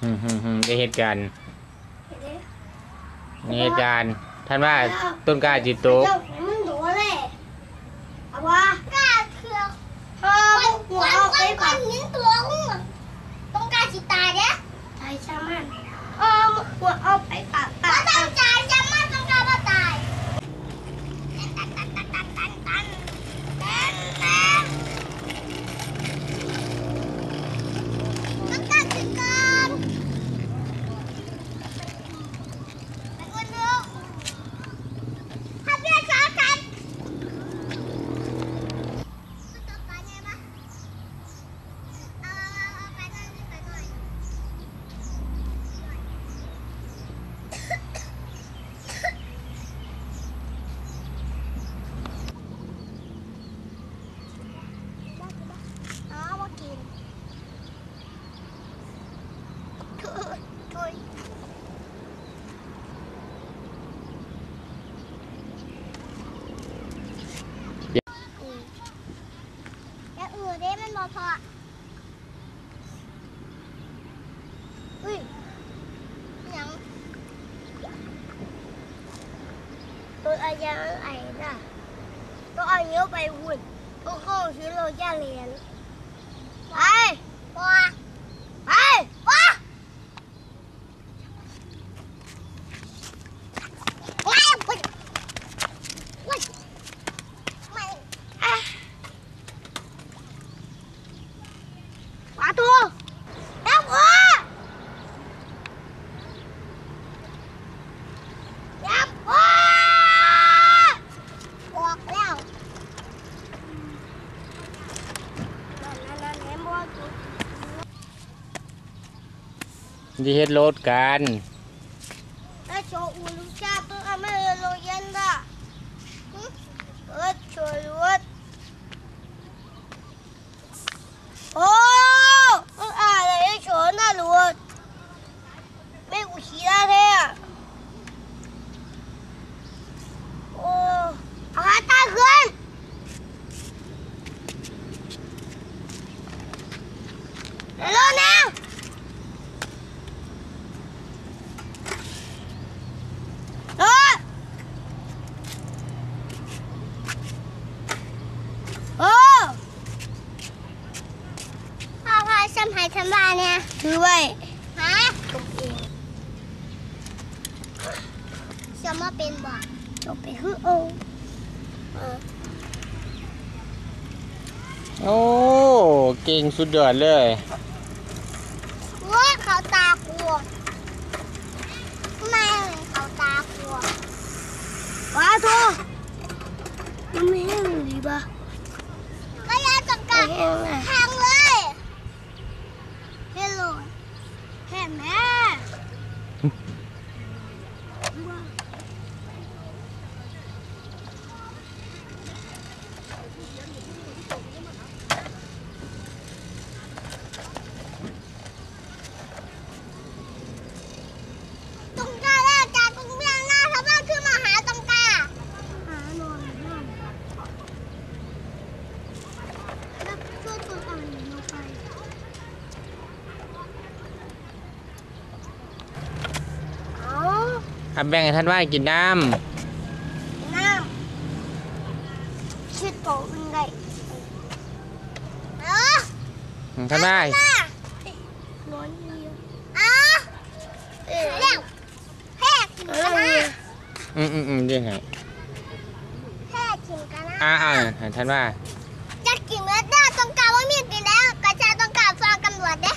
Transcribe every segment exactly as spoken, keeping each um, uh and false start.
ฮึฮึฮึได้เหตุการณ์นี่เหตุการณ์ท่านว่าต้นกล้าจิตตกมันดูเลยเอาวะกล้าเถื่อนเออหัวเอาไปก่อนนิ้นตัวต้องกล้าจิตตายเนี่ยตายใช่ไหมเออหัวเอาไปปากปากต้องตายใช่ไหมต้องกล้ามาตายแล้วอือเด้มันบอพออุ้ยยังตัวอาญาไอ้น่ะตัวอายุไปหุ่นตัวเข้าซื้อโลย่าเลียนไปปะไปปะตัวแล้วหัวยับหัวออกแล้วนั่นๆๆเห็นบ่จุดีเฮ็ดรถกันแล้วโชว์อูลูกจ้าเพิ่งเอามาโรยันด่ะเออโชว์รถโอ้มึงอะไรโชว์น่ารถไม่กูขี่ได้แท้โอ้เอาขาตาขึ้นเร็วนะเออโอ้พ่อพาฉันหายทำบ้านเนี่ยถือไว้ฮะถูกเองจะมาเป็นบ่จบไปคือโอเออโอ้เก่งสุดยอดเลยว่าเขาตากลัวทำไมเขาตากลัวว้าทัวมันไม่แห้งดีป่ะก็ยาจัดการแห้งเลยเฮลโลแห้งแม่อับแบ่งให้ท่านว่ากินน้ำน้ำชิดโตเป็นไงเออท่านว่าร้อนเยอะอ่ะเออแล้วแพ้กินกันนะอืมอืมอืมยังไงแพ้กินกันนะอ่าอ่าท่านว่าจะกินเมื่อได้ต้องการว่ามีกินแล้วกระจายต้องการฟังตำรวจเด้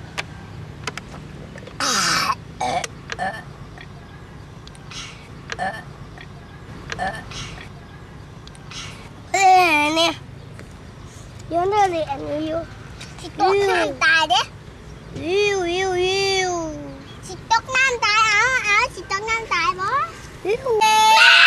เออเนี่ยย้อนเธอเลยอันนี้อยู่สิตกน้ำตายเด้วิววิววิวสิตกน้ำตายเอาเอาสิตกน้ำตายบ่วิว